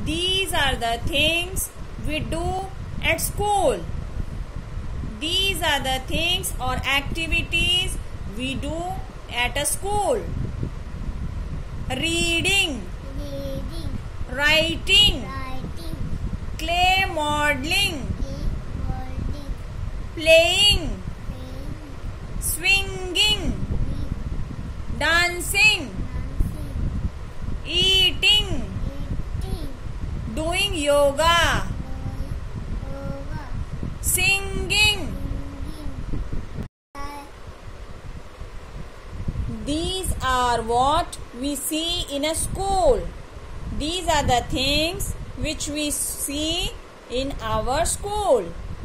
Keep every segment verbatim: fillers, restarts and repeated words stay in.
These are the things we do at school. These are the things or activities we do at a school. Reading, reading, writing, writing, clay modeling, molding, playing, playing, swinging, dancing, dancing, eating, eating, doing yoga, yoga, singing. singing. These are what we see in a school. These are the things which we see in our school.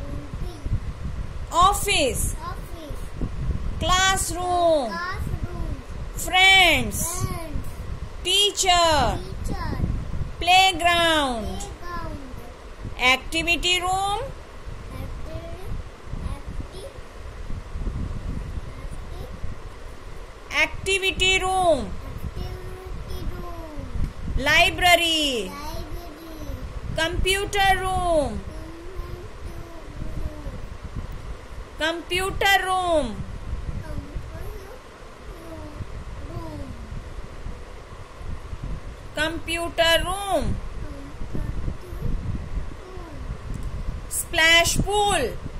Office, Office, classroom, classroom, friends, friends, teacher, teacher, playground, playground, activity room, activity, activity, activity room, activity room, library, library, computer room, computer room, computer room, splash pool,